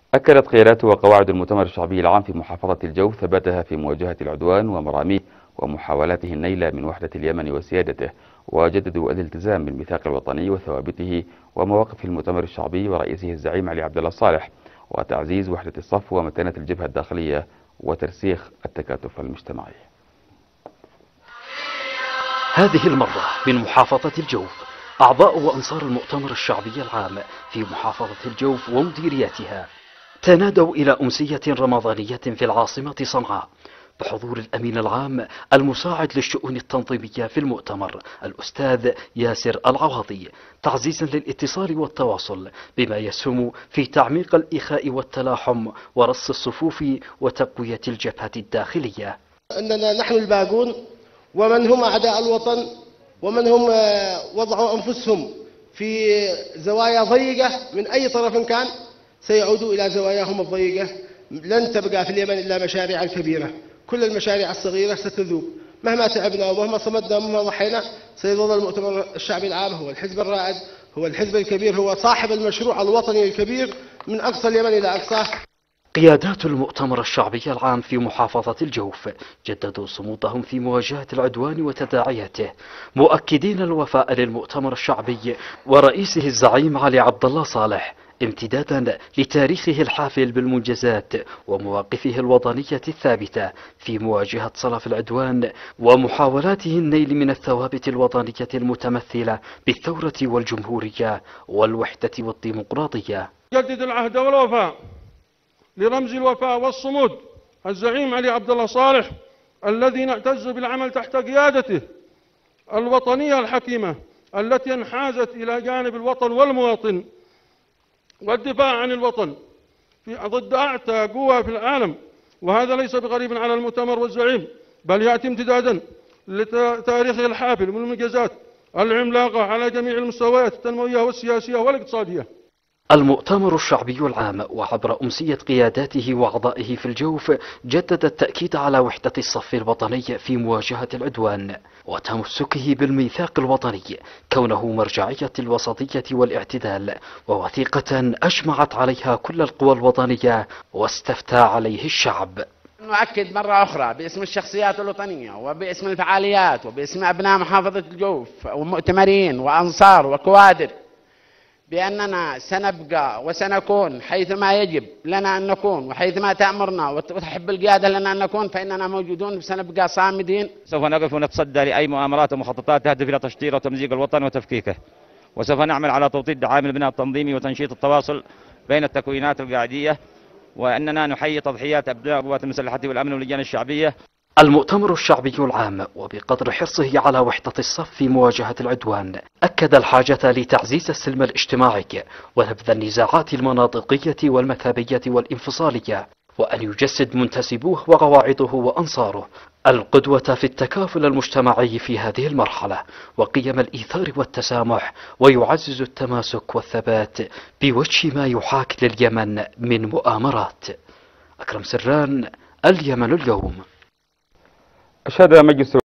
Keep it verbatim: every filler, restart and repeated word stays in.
أكدت قيادات وقواعد المؤتمر الشعبي العام في محافظة الجوف ثباتها في مواجهة العدوان ومراميه ومحاولاته النيل من وحدة اليمن وسيادته، وجددوا الالتزام بالميثاق الوطني وثوابته ومواقف المؤتمر الشعبي ورئيسه الزعيم علي عبد الله صالح، وتعزيز وحدة الصف ومتانة الجبهة الداخلية وترسيخ التكاتف المجتمعي. هذه المرة من محافظة الجوف أعضاء وأنصار المؤتمر الشعبي العام في محافظة الجوف ومديرياتها تنادوا إلى أمسية رمضانية في العاصمة صنعاء بحضور الأمين العام المساعد للشؤون التنظيمية في المؤتمر الأستاذ ياسر العواضي، تعزيزا للاتصال والتواصل بما يسهم في تعميق الإخاء والتلاحم ورص الصفوف وتقوية الجبهة الداخلية. أننا نحن الباقون ومن هم أعداء الوطن ومن هم وضعوا أنفسهم في زوايا ضيقة من أي طرف كان سيعودوا إلى زواياهم الضيقة. لن تبقى في اليمن إلا مشاريع كبيرة، كل المشاريع الصغيرة ستذوب. مهما تعبنا ومهما صمدنا ومهما ضحينا سيظل المؤتمر الشعبي العام هو الحزب الرائد، هو الحزب الكبير، هو صاحب المشروع الوطني الكبير من أقصى اليمن إلى أقصاه. قيادات المؤتمر الشعبي العام في محافظة الجوف جددوا صمودهم في مواجهة العدوان وتداعياته، مؤكدين الوفاء للمؤتمر الشعبي ورئيسه الزعيم علي عبد الله صالح، امتدادا لتاريخه الحافل بالمنجزات ومواقفه الوطنية الثابتة في مواجهة صلف العدوان ومحاولاته النيل من الثوابت الوطنية المتمثلة بالثورة والجمهورية والوحدة والديمقراطية. جدد العهد والوفاء لرمز الوفاء والصمود الزعيم علي عبد الله صالح الذي نعتز بالعمل تحت قيادته الوطنية الحكيمة التي انحازت إلى جانب الوطن والمواطن والدفاع عن الوطن في ضد أعتى قوى في العالم. وهذا ليس بغريب على المؤتمر والزعيم، بل يأتي امتدادا لتاريخه الحافل من المنجزات العملاقة على جميع المستويات التنموية والسياسية والاقتصادية. المؤتمر الشعبي العام وعبر أمسية قياداته وأعضائه في الجوف جدد التأكيد على وحدة الصف الوطني في مواجهة العدوان وتمسكه بالميثاق الوطني كونه مرجعية الوسطية والاعتدال ووثيقة أجمعت عليها كل القوى الوطنية واستفتى عليه الشعب. نؤكد مرة أخرى باسم الشخصيات الوطنية وباسم الفعاليات وباسم أبناء محافظة الجوف ومؤتمرين وأنصار وكوادر بأننا سنبقى وسنكون حيثما يجب لنا أن نكون وحيثما تأمرنا وتحب القيادة لنا أن نكون، فإننا موجودون وسنبقى صامدين. سوف نقف ونتصدى لأي مؤامرات ومخططات تهدف إلى تشطير وتمزيق الوطن وتفكيكه، وسوف نعمل على توطيد دعائم البناء التنظيمي وتنشيط التواصل بين التكوينات القاعدية، وأننا نحيي تضحيات أبناء القوات المسلحة والأمن واللجان الشعبية. المؤتمر الشعبي العام وبقدر حرصه على وحدة الصف في مواجهة العدوان أكد الحاجة لتعزيز السلم الاجتماعي ونبذ النزاعات المناطقية والمذهبية والانفصالية، وأن يجسد منتسبوه وقواعده وأنصاره القدوة في التكافل المجتمعي في هذه المرحلة وقيم الإيثار والتسامح، ويعزز التماسك والثبات بوجه ما يحاك لليمن من مؤامرات. أكرم سران، اليمن اليوم. أشاد مجلس